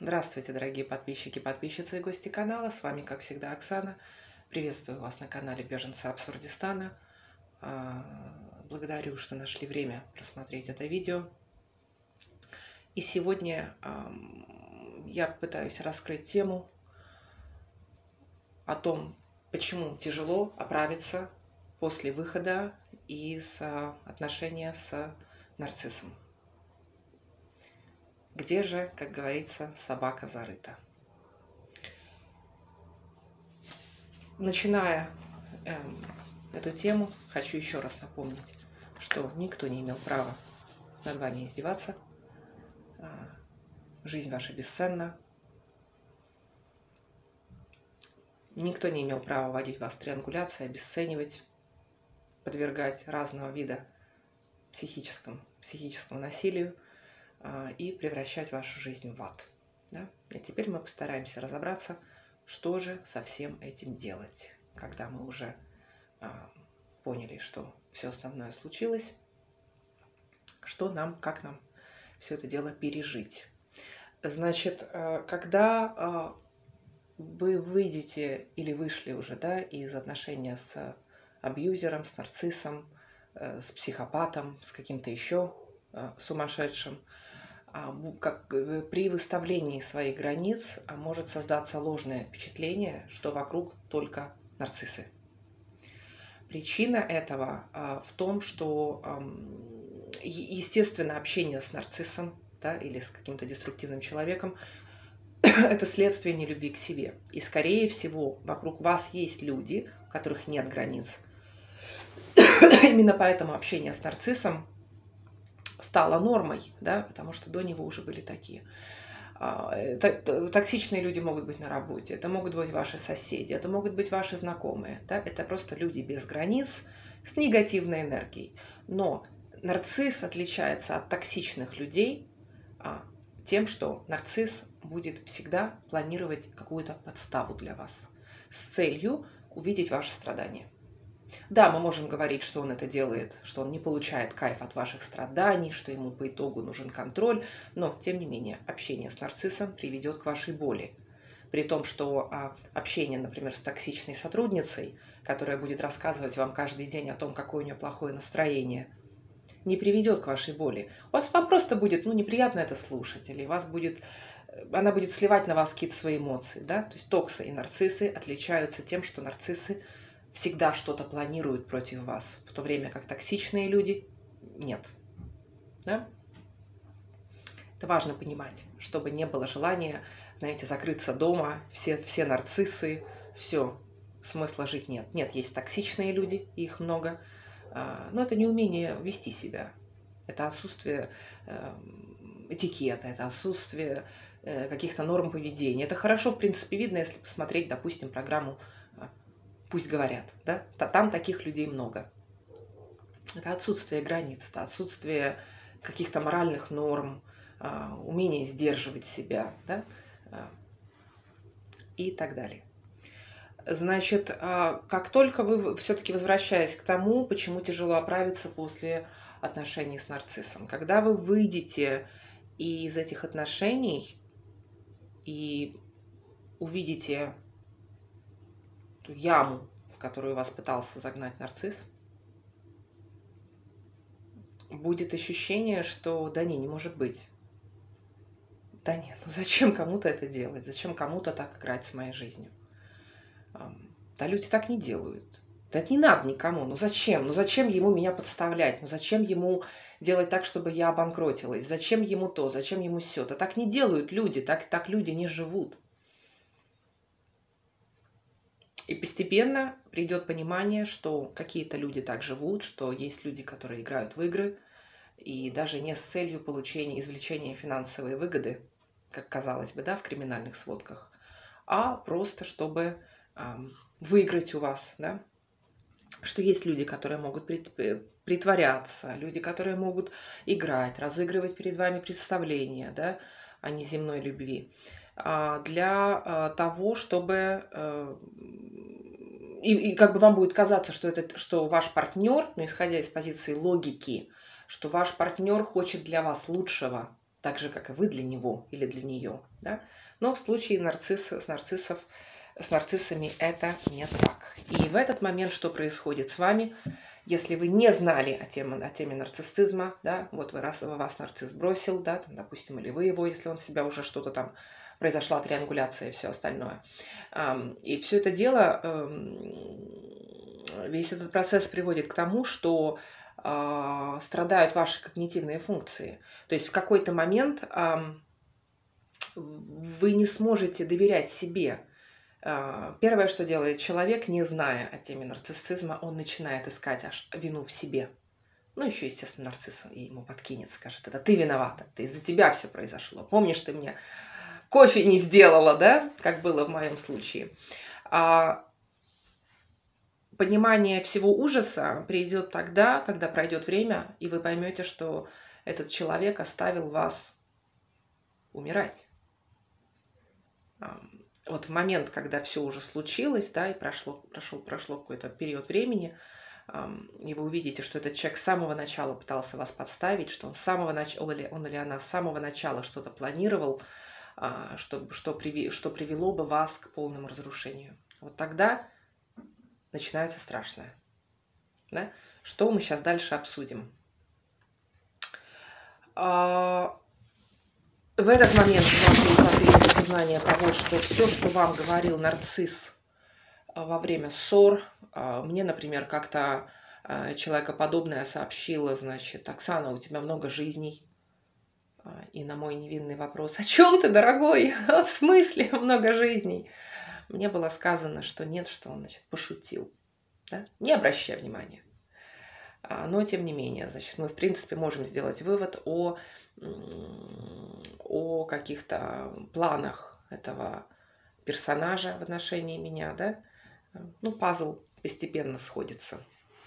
Здравствуйте, дорогие подписчики, подписчицы и гости канала. С вами, как всегда, Оксана. Приветствую вас на канале Беженцы Абсурдистана. Благодарю, что нашли время просмотреть это видео. И сегодня я пытаюсь раскрыть тему о том, почему тяжело оправиться после выхода из отношения с нарциссом. Где же, как говорится, собака зарыта? Начиная эту тему, хочу еще раз напомнить, что никто не имел права над вами издеваться. Жизнь ваша бесценна. Никто не имел права вводить вас в триангуляцию, обесценивать, подвергать разного вида психическому насилию и превращать вашу жизнь в ад. Да? И теперь мы постараемся разобраться, что же со всем этим делать, когда мы уже поняли, что все основное случилось, как нам все это дело пережить. Значит, когда вы выйдете или вышли уже, да, из отношения с абьюзером, с нарциссом, с психопатом, с каким-то еще сумасшедшим, при выставлении своих границ может создаться ложное впечатление, что вокруг только нарциссы. Причина этого в том, что, естественно, общение с нарциссом, да, или с каким-то деструктивным человеком – это следствие нелюбви к себе. И, скорее всего, вокруг вас есть люди, у которых нет границ. Именно поэтому общение с нарциссом стало нормой, да, потому что до него уже были такие. Токсичные люди могут быть на работе, это могут быть ваши соседи, это могут быть ваши знакомые. Да? Это просто люди без границ с негативной энергией. Но нарцисс отличается от токсичных людей тем, что нарцисс будет всегда планировать какую-то подставу для вас с целью увидеть ваши страдания. Да, мы можем говорить, что он это делает, что он не получает кайф от ваших страданий, что ему по итогу нужен контроль, но, тем не менее, общение с нарциссом приведет к вашей боли. При том, что общение, например, с токсичной сотрудницей, которая будет рассказывать вам каждый день о том, какое у нее плохое настроение, не приведет к вашей боли. Вам просто будет неприятно это слушать, или она будет сливать на вас какие-то свои эмоции. Да? То есть токсы и нарциссы отличаются тем, что нарциссы всегда что-то планируют против вас, в то время как токсичные люди нет. Да? Это важно понимать, чтобы не было желания, знаете, закрыться дома, все нарциссы, все, смысла жить нет. Нет, есть токсичные люди, их много, но это не умение вести себя, это отсутствие этикета, это отсутствие каких-то норм поведения. Это хорошо, в принципе, видно, если посмотреть, допустим, программу «Пусть говорят», да? Там таких людей много. Это отсутствие границ, это отсутствие каких-то моральных норм, умение сдерживать себя, да? И так далее. Значит, как только вы все-таки возвращаясь к тому, почему тяжело оправиться после отношений с нарциссом, когда вы выйдете из этих отношений и увидите ту яму, в которую вас пытался загнать нарцисс, будет ощущение, что да не может быть. Да нет, зачем кому-то это делать? Зачем кому-то так играть с моей жизнью? Да люди так не делают. Да это не надо никому. Зачем? Зачем ему меня подставлять? Зачем ему делать так, чтобы я обанкротилась? Зачем ему то? Зачем ему сё? Да так не делают люди, так люди не живут. И постепенно придет понимание, что какие-то люди так живут, что есть люди, которые играют в игры, и даже не с целью получения, извлечения финансовой выгоды, как казалось бы, да, в криминальных сводках, а просто чтобы выиграть у вас, да, что есть люди, которые могут притворяться, люди, которые могут играть, разыгрывать перед вами представления, да, о неземной любви, для того, чтобы и как бы вам будет казаться, что ваш партнер, исходя из позиции логики, что ваш партнер хочет для вас лучшего, так же, как и вы для него или для нее. Да? Но в случае с нарциссами это не так. И в этот момент что происходит с вами, если вы не знали о теме нарциссизма, да, вот вас нарцисс бросил, да, там, допустим, или вы его, если он себя уже что-то там, произошла триангуляция и все остальное. И все это дело, весь этот процесс приводит к тому, что страдают ваши когнитивные функции. То есть в какой-то момент вы не сможете доверять себе. Первое, что делает человек, не зная о теме нарциссизма, он начинает искать вину в себе. Ну, еще, естественно, нарцисс ему подкинет, скажет: это ты виновата, это из-за тебя все произошло. Помнишь, ты мне кофе не сделала, да, как было в моем случае. Понимание всего ужаса придет тогда, когда пройдет время, и вы поймете, что этот человек оставил вас умирать. Вот в момент, когда все уже случилось, да, и прошло какой-то период времени, и вы увидите, что этот человек с самого начала пытался вас подставить, что он или она с самого начала что-то планировал, что привело бы вас к полному разрушению. Вот тогда начинается страшное. Да? Что мы сейчас дальше обсудим? В этот момент у вас появится осознание того, что все, что вам говорил нарцисс во время ссор, мне, например, как-то человекоподобная сообщила, значит: Оксана, у тебя много жизней. И на мой невинный вопрос: о чем ты, дорогой? В смысле много жизней? Мне было сказано, что нет, что он, значит, пошутил. Да? Не обращая внимания. Но, тем не менее, значит, мы, в принципе, можем сделать вывод о каких-то планах этого персонажа в отношении меня, да? Ну, пазл постепенно сходится.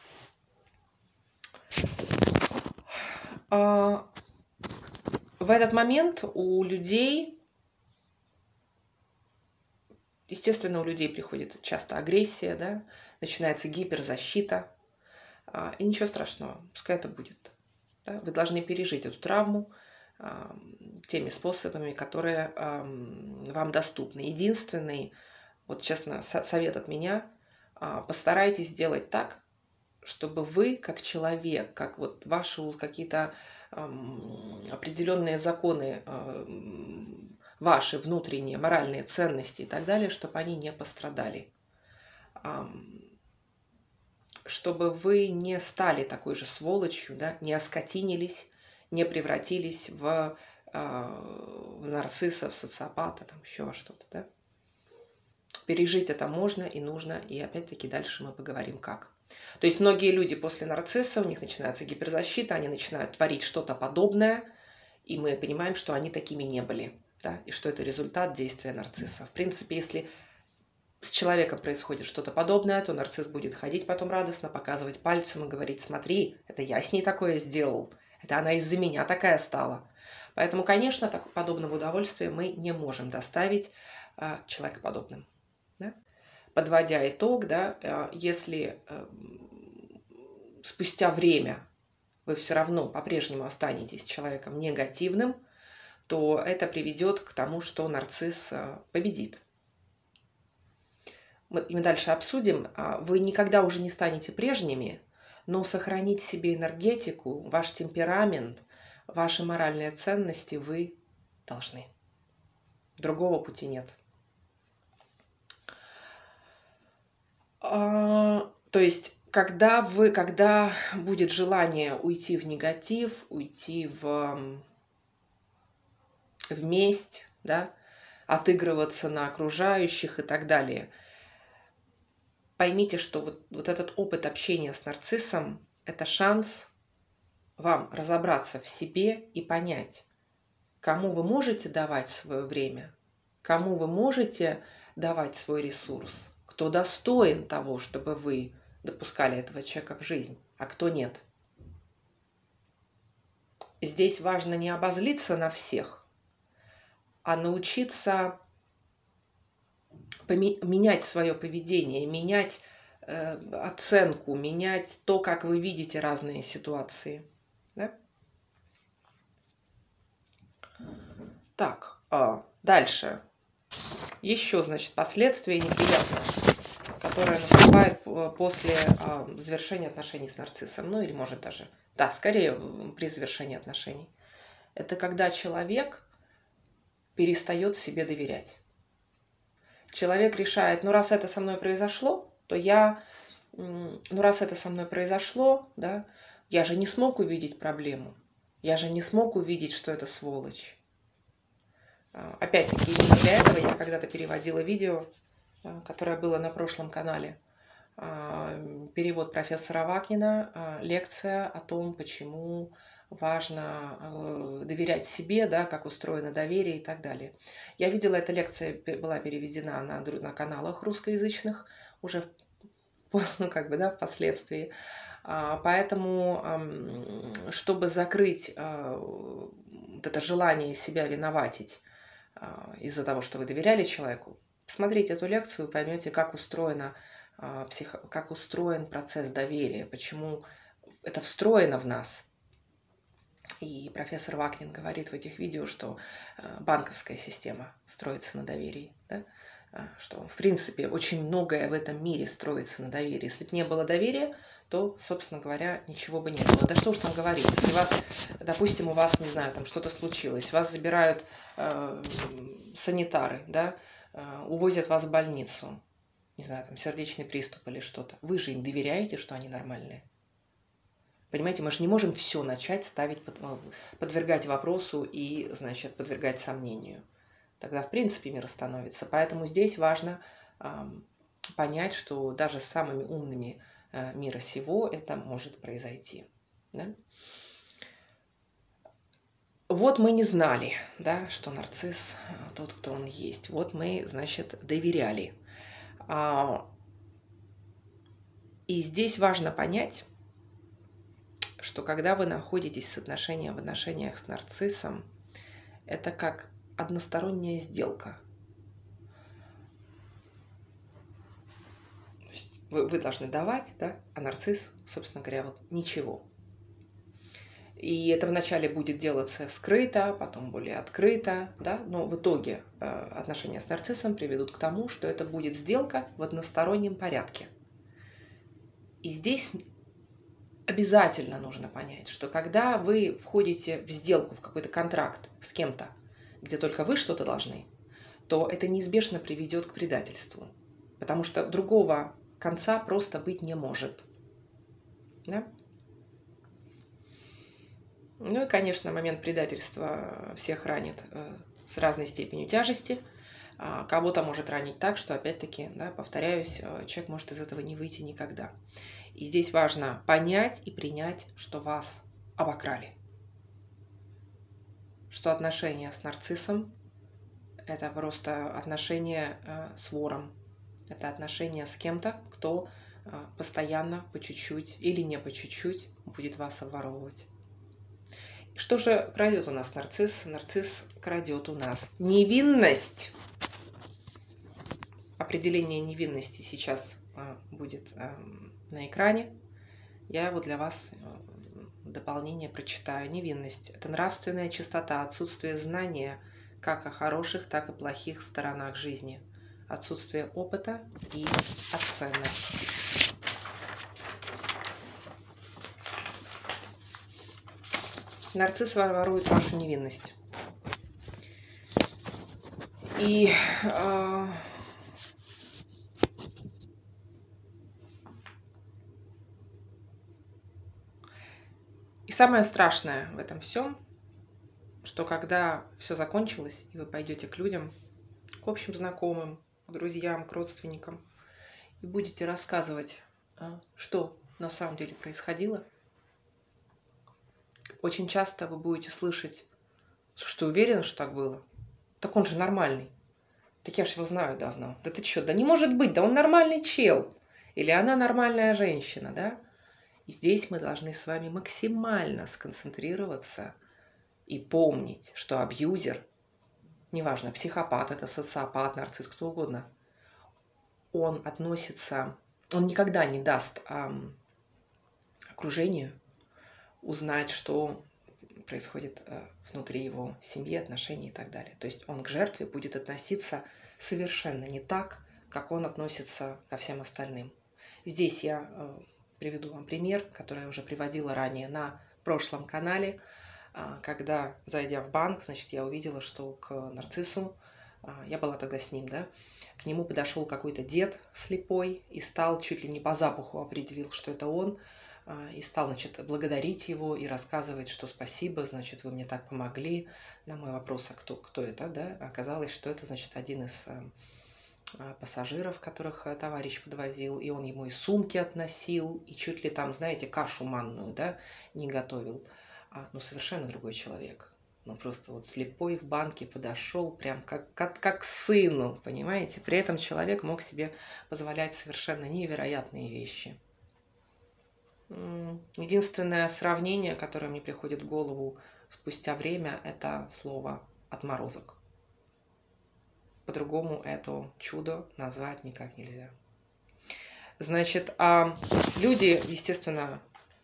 В этот момент у людей, естественно, у людей приходит часто агрессия, да? Начинается гиперзащита. И ничего страшного, пускай это будет. Да? Вы должны пережить эту травму теми способами, которые вам доступны. Единственный, вот честно, совет от меня: постарайтесь сделать так, чтобы вы, как человек, как вот ваши какие-то определенные законы, ваши внутренние моральные ценности и так далее, чтобы они не пострадали. Чтобы вы не стали такой же сволочью, да, не оскотинились, не превратились в нарцисса, в социопата, там еще во что-то. Да? Пережить это можно и нужно, и опять-таки дальше мы поговорим как. То есть многие люди после нарцисса, у них начинается гиперзащита, они начинают творить что-то подобное, и мы понимаем, что они такими не были, да, и что это результат действия нарцисса. В принципе, если с человеком происходит что-то подобное, то нарцисс будет ходить потом радостно, показывать пальцем и говорить: смотри, это я с ней такое сделал, это она из-за меня такая стала. Поэтому, конечно, подобного удовольствия мы не можем доставить человекоподобным. Да? Подводя итог, да, если спустя время вы все равно по-прежнему останетесь человеком негативным, то это приведет к тому, что нарцисс победит. Мы дальше обсудим. Вы никогда уже не станете прежними, но сохранить себе энергетику, ваш темперамент, ваши моральные ценности вы должны. Другого пути нет. То есть, когда будет желание уйти в негатив, уйти в месть, да, отыгрываться на окружающих и так далее, поймите, что вот этот опыт общения с нарциссом – это шанс вам разобраться в себе и понять, кому вы можете давать свое время, кому вы можете давать свой ресурс, кто достоин того, чтобы вы допускали этого человека в жизнь, а кто нет. Здесь важно не обозлиться на всех, а научиться менять свое поведение, менять оценку, менять то, как вы видите разные ситуации. Да? Так, дальше. Еще, значит, последствия неприятные, которые наступают после завершения отношений с нарциссом. Ну или может даже, да, скорее при завершении отношений. Это когда человек перестает себе доверять. Человек решает, ну раз это со мной произошло, то раз это со мной произошло, да, я же не смог увидеть проблему. Я же не смог увидеть, что это сволочь. Опять-таки, именно для этого я когда-то переводила видео, которое было на прошлом канале. Перевод профессора Вакнина, лекция о том, почему важно доверять себе, да, как устроено доверие и так далее. Я видела, эта лекция была переведена на каналах русскоязычных уже впоследствии. Поэтому, чтобы закрыть вот это желание себя виноватить из-за того, что вы доверяли человеку, посмотрите эту лекцию, поймете, как устроен процесс доверия, почему это встроено в нас. И профессор Вакнин говорит в этих видео, что банковская система строится на доверии, да? Что, в принципе, очень многое в этом мире строится на доверии. Если бы не было доверия, то, собственно говоря, ничего бы не было. Да что уж там говорить, если вас, допустим, у вас, не знаю, там что-то случилось, вас забирают санитары, да, увозят вас в больницу, не знаю, там сердечный приступ или что-то. Вы же им доверяете, что они нормальные? Понимаете, мы же не можем все начать ставить, подвергать вопросу и, значит, подвергать сомнению. Тогда, в принципе, мир остановится. Поэтому здесь важно понять, что даже с самыми умными мира сего это может произойти. Да? Вот мы не знали, да, что нарцисс тот, кто он есть. Вот мы, значит, доверяли. И здесь важно понять, что когда вы находитесь в отношениях с нарциссом, это как односторонняя сделка. То есть вы должны давать, да, а нарцисс, собственно говоря, вот ничего. И это вначале будет делаться скрыто, потом более открыто, да, но в итоге отношения с нарциссом приведут к тому, что это будет сделка в одностороннем порядке. И здесь обязательно нужно понять, что когда вы входите в сделку, в какой-то контракт с кем-то, где только вы что-то должны, то это неизбежно приведет к предательству. Потому что другого конца просто быть не может. Да? Ну и, конечно, момент предательства всех ранит с разной степенью тяжести. Кого-то может ранить так, что, опять-таки, да, повторяюсь, человек может из этого не выйти никогда. И здесь важно понять и принять, что вас обокрали. Что отношения с нарциссом – это просто отношения с вором. Это отношения с кем-то, кто постоянно, по чуть-чуть или не по чуть-чуть будет вас обворовывать. Что же крадет у нас нарцисс? Нарцисс крадет у нас невинность. Определение невинности сейчас будет на экране. Я его для вас в дополнение прочитаю. Невинность – это нравственная чистота, отсутствие знания как о хороших, так и плохих сторонах жизни, отсутствие опыта и оценок. Нарцисс ворует вашу невинность. И самое страшное в этом всем, что когда все закончилось, и вы пойдете к людям, к общим знакомым, к друзьям, к родственникам, и будете рассказывать, что на самом деле происходило, очень часто вы будете слышать, что уверены, что так было. Так он же нормальный. Так я ж его знаю давно. Да ты что, да не может быть, да он нормальный чел. Или она нормальная женщина, да? И здесь мы должны с вами максимально сконцентрироваться и помнить, что абьюзер, неважно, психопат, это социопат, нарцисс, кто угодно, он никогда не даст окружению узнать, что происходит внутри его семьи, отношений и так далее. То есть он к жертве будет относиться совершенно не так, как он относится ко всем остальным. Здесь я приведу вам пример, который я уже приводила ранее на прошлом канале, когда, зайдя в банк, значит, я увидела, что к нарциссу, я была тогда с ним, да, к нему подошел какой-то дед слепой и стал чуть ли не по запаху определил, что это он, и стал, значит, благодарить его и рассказывать, что спасибо, значит, вы мне так помогли. На мой вопрос, а кто это, да, оказалось, что это, значит, один из пассажиров, которых товарищ подвозил, и он ему и сумки относил, и чуть ли там, знаете, кашу манную, да, не готовил. Ну, совершенно другой человек. Ну, просто вот слепой в банке подошел, прям как к сыну, понимаете? При этом человек мог себе позволять совершенно невероятные вещи. Единственное сравнение, которое мне приходит в голову спустя время, это слово «отморозок». По-другому это чудо назвать никак нельзя. Значит, люди, естественно,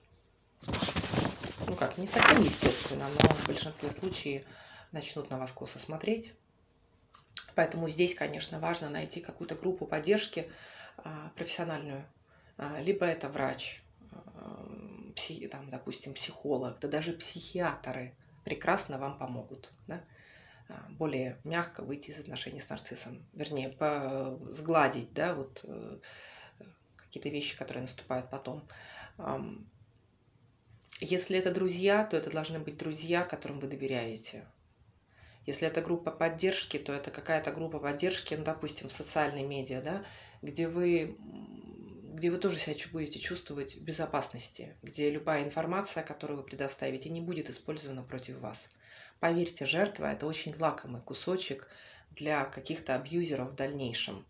ну как, не совсем естественно, но в большинстве случаев начнут на вас косо смотреть. Поэтому здесь, конечно, важно найти какую-то группу поддержки профессиональную. Либо это врач, там, допустим, психолог, да даже психиатры прекрасно вам помогут. Да? Более мягко выйти из отношений с нарциссом. Вернее, сгладить, да, вот какие-то вещи, которые наступают потом. Если это друзья, то это должны быть друзья, которым вы доверяете. Если это группа поддержки, то это какая-то группа поддержки, ну, допустим, в социальной медиа, да, где вы тоже себя будете чувствовать в безопасности, где любая информация, которую вы предоставите, не будет использована против вас. Поверьте, жертва – это очень лакомый кусочек для каких-то абьюзеров в дальнейшем.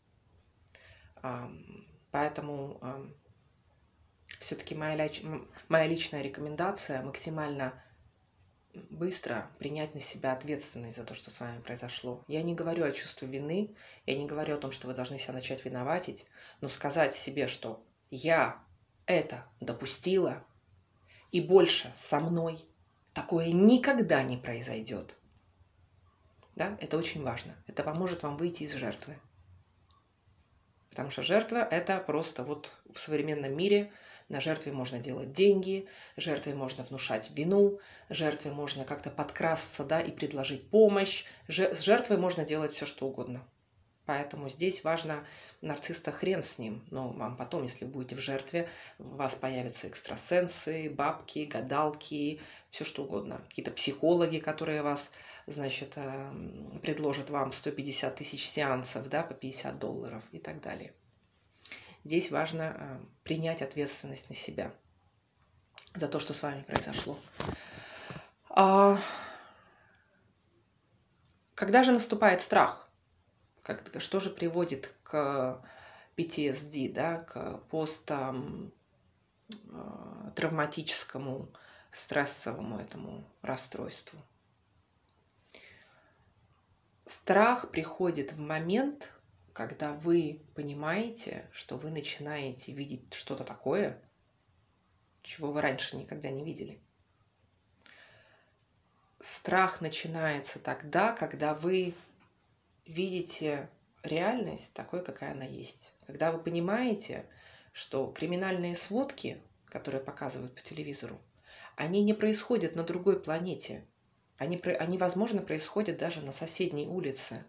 Поэтому все-таки моя личная рекомендация – максимально быстро принять на себя ответственность за то, что с вами произошло. Я не говорю о чувстве вины, я не говорю о том, что вы должны себя начать виноватить, но сказать себе, что я это допустила, и больше со мной такое никогда не произойдет. Да? Это очень важно. Это поможет вам выйти из жертвы. Потому что жертва – это просто вот в современном мире на жертве можно делать деньги, жертве можно внушать вину, жертве можно как-то подкрасться, да, и предложить помощь. С жертвой можно делать все, что угодно. Поэтому здесь важно нарцисса, хрен с ним. Но вам потом, если будете в жертве, у вас появятся экстрасенсы, бабки, гадалки, все что угодно. Какие-то психологи, которые вас, значит, предложат вам 150 тысяч сеансов, да, по $50 и так далее. Здесь важно принять ответственность на себя за то, что с вами произошло. Когда же наступает страх? Что же приводит к PTSD, да, к посттравматическому стрессовому этому расстройству? Страх приходит в момент, когда вы понимаете, что вы начинаете видеть что-то такое, чего вы раньше никогда не видели. Страх начинается тогда, когда вы видите реальность такой, какая она есть. Когда вы понимаете, что криминальные сводки, которые показывают по телевизору, они не происходят на другой планете. Они, возможно, происходят даже на соседней улице.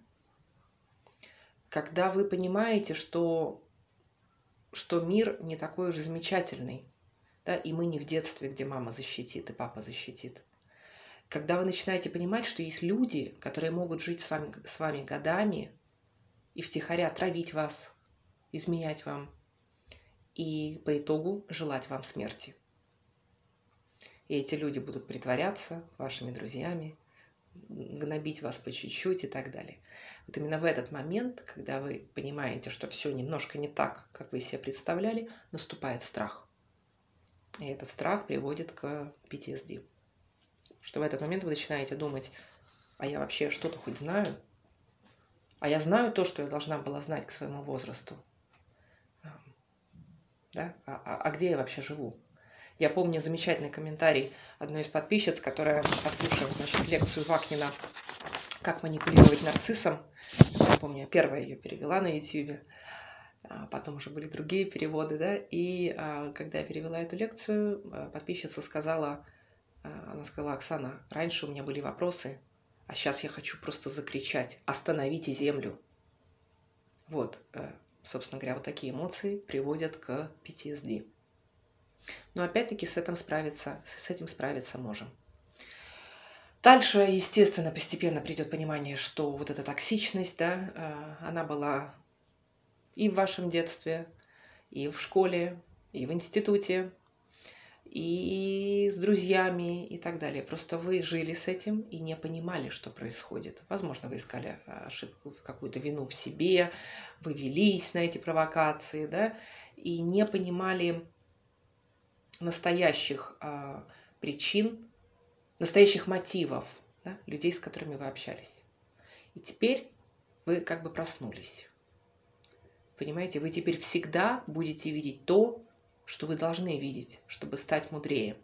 Когда вы понимаете, что мир не такой уж замечательный, да, и мы не в детстве, где мама защитит и папа защитит. Когда вы начинаете понимать, что есть люди, которые могут жить с вами годами и втихаря травить вас, изменять вам, и по итогу желать вам смерти. И эти люди будут притворяться вашими друзьями, гнобить вас по чуть-чуть и так далее. Вот именно в этот момент, когда вы понимаете, что все немножко не так, как вы себе представляли, наступает страх. И этот страх приводит к PTSD. Что в этот момент вы начинаете думать, а я вообще что-то хоть знаю? А я знаю то, что я должна была знать к своему возрасту? Да? А где я вообще живу? Я помню замечательный комментарий одной из подписчиц, которая, послушав, значит, лекцию Вакнина «Как манипулировать нарциссом», я помню, первая ее перевела на YouTube, потом уже были другие переводы, да, и когда я перевела эту лекцию, подписчица сказала, она сказала: «Оксана, раньше у меня были вопросы, а сейчас я хочу просто закричать: остановите Землю». Вот, собственно говоря, вот такие эмоции приводят к PTSD. Но опять-таки с этим справиться можем. Дальше, естественно, постепенно придет понимание, что вот эта токсичность, да, она была и в вашем детстве, и в школе, и в институте, и с друзьями и так далее. Просто вы жили с этим и не понимали, что происходит. Возможно, вы искали ошибку, какую-то вину в себе, вы велись на эти провокации, да, и не понимали настоящих причин, настоящих мотивов, да, людей, с которыми вы общались. И теперь вы как бы проснулись. Понимаете, вы теперь всегда будете видеть то, что вы должны видеть, чтобы стать мудрее.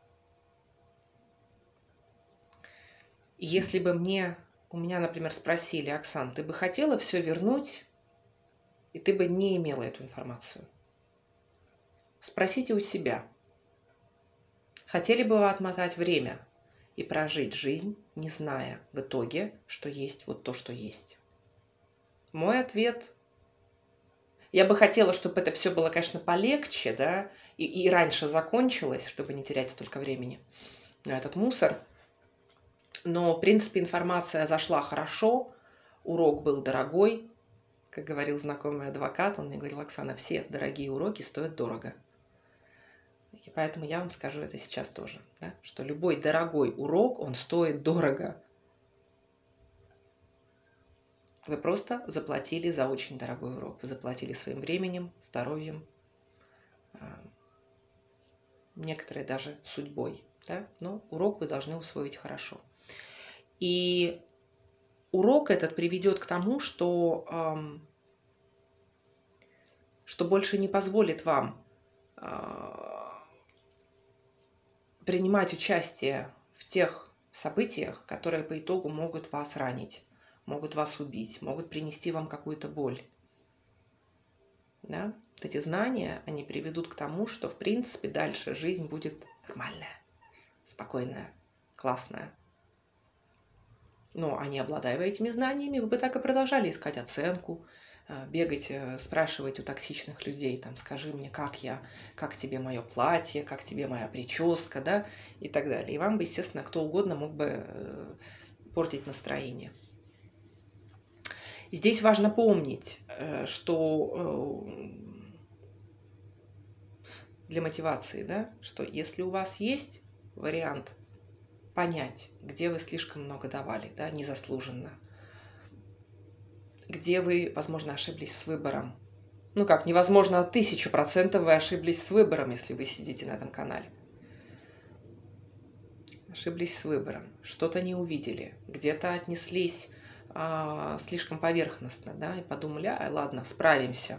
И если бы у меня, например, спросили: «Оксан, ты бы хотела все вернуть, и ты бы не имела эту информацию?» Спросите у себя. Хотели бы вы отмотать время и прожить жизнь, не зная в итоге, что есть вот то, что есть? Мой ответ: я бы хотела, чтобы это все было, конечно, полегче, да, и раньше закончилось, чтобы не терять столько времени на этот мусор. Но, в принципе, информация зашла хорошо, урок был дорогой. Как говорил знакомый адвокат, он мне говорил: «Оксана, все дорогие уроки стоят дорого». И поэтому я вам скажу это сейчас тоже, да, что любой дорогой урок, он стоит дорого. Вы просто заплатили за очень дорогой урок. Вы заплатили своим временем, здоровьем, некоторые даже судьбой. Да? Но урок вы должны усвоить хорошо. И урок этот приведет к тому, что больше не позволит вам принимать участие в тех событиях, которые по итогу могут вас ранить, могут вас убить, могут принести вам какую-то боль. Да? Вот эти знания, они приведут к тому, что, в принципе, дальше жизнь будет нормальная, спокойная, классная. Но, не обладая этими знаниями, вы бы так и продолжали искать оценку, бегать, спрашивать у токсичных людей, там: «Скажи мне, как тебе мое платье, как тебе моя прическа», да, и так далее. И вам бы, естественно, кто угодно мог бы портить настроение. Здесь важно помнить, что для мотивации, да, что если у вас есть вариант понять, где вы слишком много давали, да, незаслуженно, где вы, возможно, ошиблись с выбором. Ну как, невозможно, 1000% вы ошиблись с выбором, если вы сидите на этом канале. Ошиблись с выбором, что-то не увидели, где-то отнеслись слишком поверхностно, да, и подумали: ладно, справимся,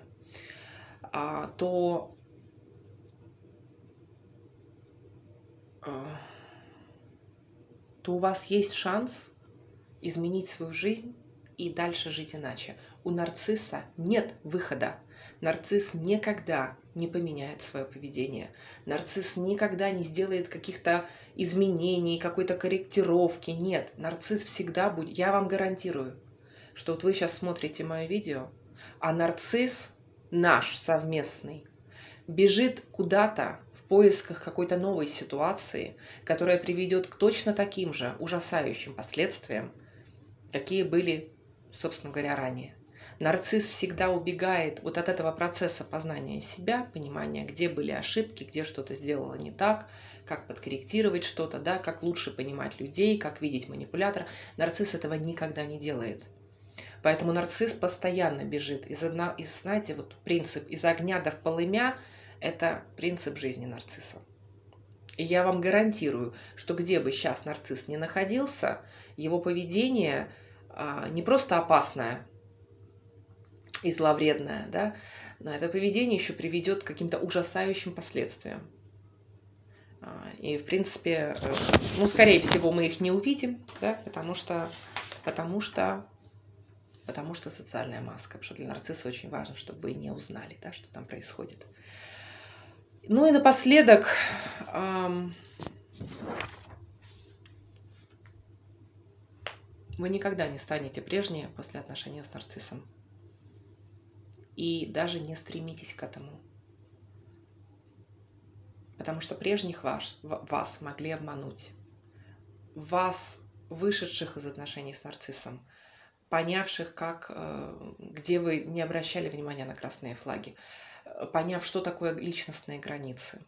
то у вас есть шанс изменить свою жизнь и дальше жить иначе. У нарцисса нет выхода. Нарцисс никогда не поменяет свое поведение. Нарцисс никогда не сделает каких-то изменений, какой-то корректировки. Нет, нарцисс всегда будет. Я вам гарантирую, что вот вы сейчас смотрите мое видео, а нарцисс наш совместный бежит куда-то в поисках какой-то новой ситуации, которая приведет к точно таким же ужасающим последствиям, какие были, собственно говоря, ранее. Нарцисс всегда убегает вот от этого процесса познания себя, понимания, где были ошибки, где что-то сделала не так, как подкорректировать что-то, да, как лучше понимать людей, как видеть манипулятора. Нарцисс этого никогда не делает. Поэтому нарцисс постоянно бежит. Знаете, вот принцип «из огня до в полымя» – это принцип жизни нарцисса. И я вам гарантирую, что где бы сейчас нарцисс ни находился, его поведение не просто опасное и зловредное, да, но это поведение еще приведет к каким-то ужасающим последствиям. И, в принципе, ну, скорее всего, мы их не увидим, да, потому что социальная маска. Потому что для нарцисса очень важно, чтобы вы не узнали, да, что там происходит. Ну и напоследок, вы никогда не станете прежние после отношения с нарциссом. И даже не стремитесь к этому. Потому что прежних вас могли обмануть. Вас, вышедших из отношений с нарциссом, понявших, где вы не обращали внимания на красные флаги, поняв, что такое личностные границы,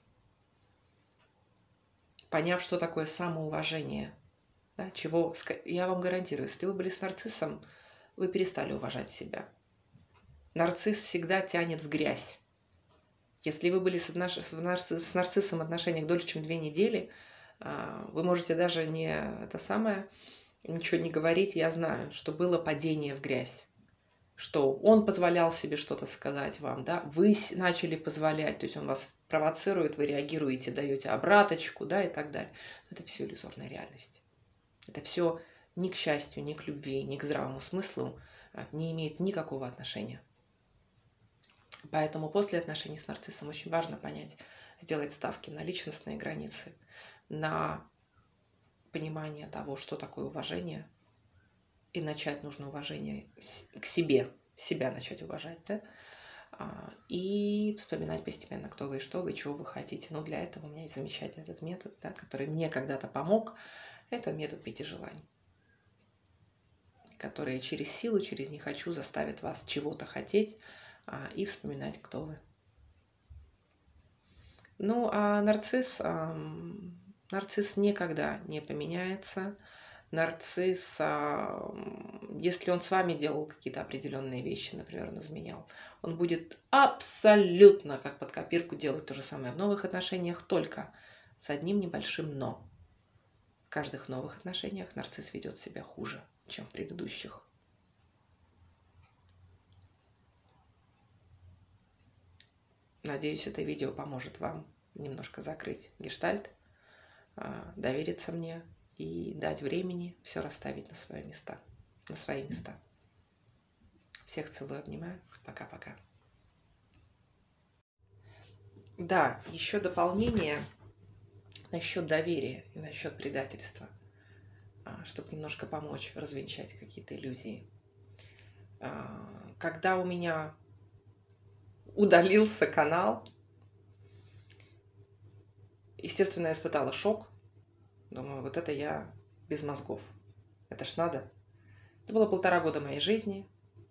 поняв, что такое самоуважение, да, чего, я вам гарантирую, если вы были с нарциссом, вы перестали уважать себя. Нарцисс всегда тянет в грязь. Если вы были с нарциссом в отношениях дольше, чем 2 недели, вы можете даже ничего не говорить. Я знаю, что было падение в грязь, что он позволял себе что-то сказать вам, да, вы начали позволять, то есть он вас провоцирует, вы реагируете, даете обраточку, да, и так далее. Но это все иллюзорная реальность. Это все ни к счастью, ни к любви, ни к здравому смыслу не имеет никакого отношения. Поэтому после отношений с нарциссом очень важно сделать ставки на личностные границы, на понимание того, что такое уважение, и начать нужно уважение к себе, себя начать уважать, да? И вспоминать постепенно, кто вы и что вы, чего вы хотите. Но для этого у меня есть замечательный этот метод, да, который мне когда-то помог. Это метод 5 желаний, который через силу, через «не хочу» заставит вас чего-то хотеть и вспоминать, кто вы. Ну, а нарцисс никогда не поменяется. Нарцисс, если он с вами делал какие-то определенные вещи, например, он изменял, он будет абсолютно как под копирку делать то же самое в новых отношениях, только с одним небольшим «но». В каждых новых отношениях нарцисс ведет себя хуже, чем в предыдущих. Надеюсь, это видео поможет вам немножко закрыть гештальт, довериться мне и дать времени все расставить на свои места. Всех целую, обнимаю. Пока-пока. Да, еще дополнение насчет доверия и насчет предательства, чтобы немножко помочь развенчать какие-то иллюзии. Когда у меня удалился канал, естественно, я испытала шок. Думаю, вот это я без мозгов. Это ж надо. Это было 1,5 года моей жизни.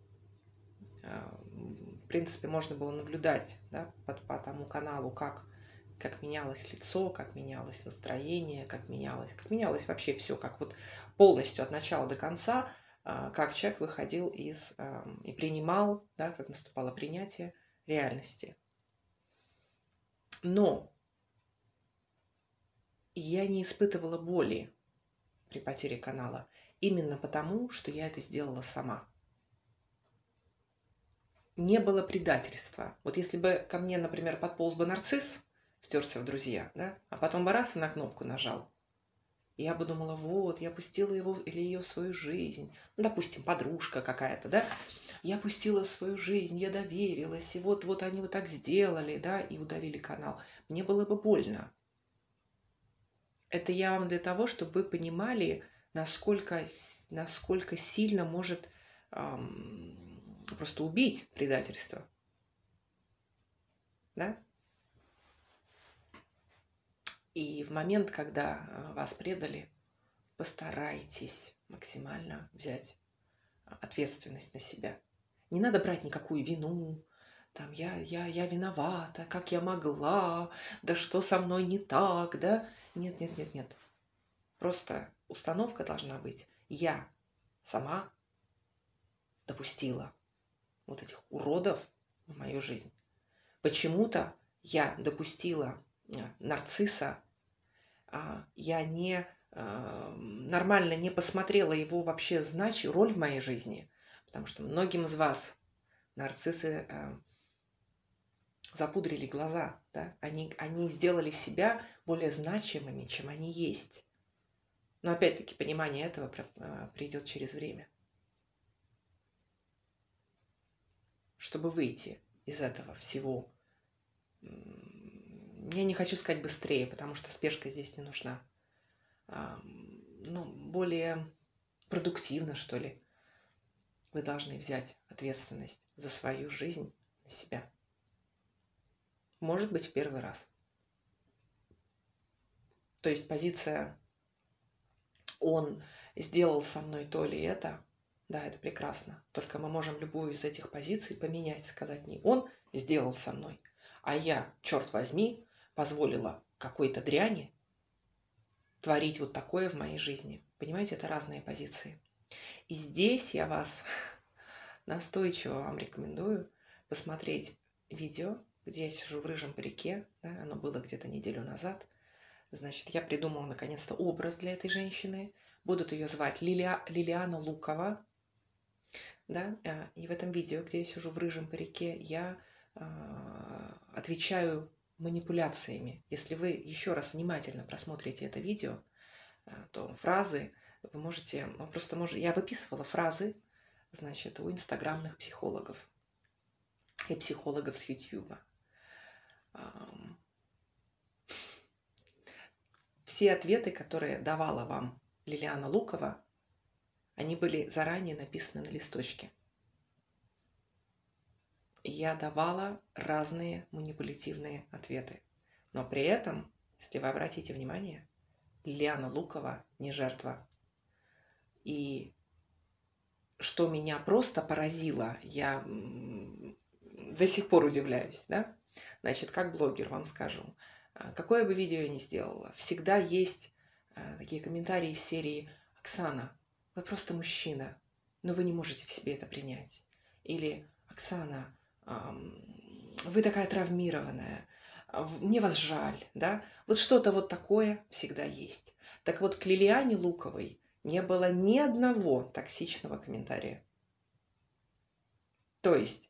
В принципе, можно было наблюдать, да, по тому каналу, как менялось лицо, как менялось настроение, как менялось вообще все, как вот полностью от начала до конца, как человек выходил и принимал, да, как наступало принятие реальности. Но я не испытывала боли при потере канала именно потому, что я это сделала сама. Не было предательства. Вот если бы ко мне, например, подполз бы нарцисс, втерся в друзья, да, а потом бы раз и на кнопку нажал, я бы думала, вот, я пустила его или ее в свою жизнь. Ну, допустим, подружка какая-то, да. Я пустила в свою жизнь, я доверилась, и вот они вот так сделали, да, и удалили канал. Мне было бы больно. Это я вам для того, чтобы вы понимали, насколько сильно может просто убить предательство. Да? И в момент, когда вас предали, постарайтесь максимально взять ответственность на себя. Не надо брать никакую вину, там, я виновата, как я могла, да что со мной не так, да? Нет. Просто установка должна быть: я сама допустила вот этих уродов в мою жизнь. Почему-то я допустила нарцисса, я нормально не посмотрела его вообще роль в моей жизни, потому что многим из вас нарциссы запудрили глаза, да? Они сделали себя более значимыми, чем они есть. Но опять-таки понимание этого придет через время. Чтобы выйти из этого всего, я не хочу сказать быстрее, потому что спешка здесь не нужна. Ну, более продуктивно, что ли. Вы должны взять ответственность за свою жизнь на себя. Может быть, в первый раз. То есть позиция «он сделал со мной то или это», да, это прекрасно. Только мы можем любую из этих позиций поменять, сказать не «он сделал со мной», а я, черт возьми, позволила какой-то дряни творить вот такое в моей жизни. Понимаете, это разные позиции. И здесь я вас настойчиво вам рекомендую посмотреть видео, где я сижу в рыжем парике, да, оно было где-то неделю назад. Значит, я придумала наконец-то образ для этой женщины. Будут ее звать Лилиана Лукова. Да? И в этом видео, где я сижу в рыжем парике, я отвечаю манипуляциями. Если вы еще раз внимательно просмотрите это видео, то фразы вы можете, я выписывала фразы, значит, у инстаграмных психологов и психологов с Ютьюба. Все ответы, которые давала вам Лилиана Лукова, они были заранее написаны на листочке. Я давала разные манипулятивные ответы. Но при этом, если вы обратите внимание, Лилиана Лукова не жертва. И что меня просто поразило, я до сих пор удивляюсь, да? Значит, как блогер вам скажу, какое бы видео я ни сделала, всегда есть такие комментарии из серии «Оксана, вы просто мужчина, но вы не можете в себе это принять». Или «Оксана, вы такая травмированная, мне вас жаль», да? Вот что-то вот такое всегда есть. Так вот, к Лилиане Луковой не было ни одного токсичного комментария. То есть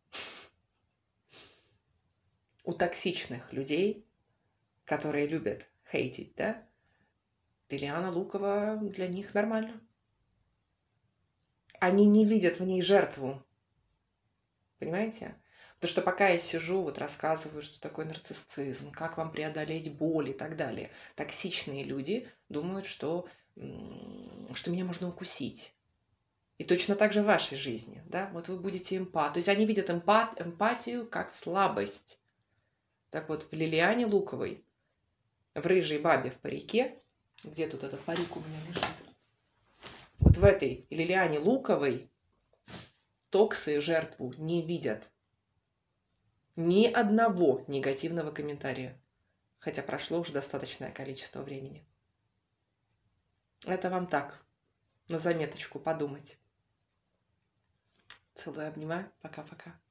у токсичных людей, которые любят хейтить, да, Лилиана Лукова для них нормально. Они не видят в ней жертву. Понимаете? Потому что пока я сижу, вот рассказываю, что такое нарциссизм, как вам преодолеть боль и так далее, токсичные люди думают, что меня можно укусить. И точно так же в вашей жизни, да, вот вы будете эмпат. То есть они видят эмпатию как слабость. Так вот, в Лилиане Луковой, в рыжей бабе в парике, где тут этот парик у меня лежит? Вот в этой Лилиане Луковой токсы жертву не видят. Ни одного негативного комментария. Хотя прошло уже достаточное количество времени. Это вам так, на заметочку подумать. Целую, обнимаю. Пока-пока.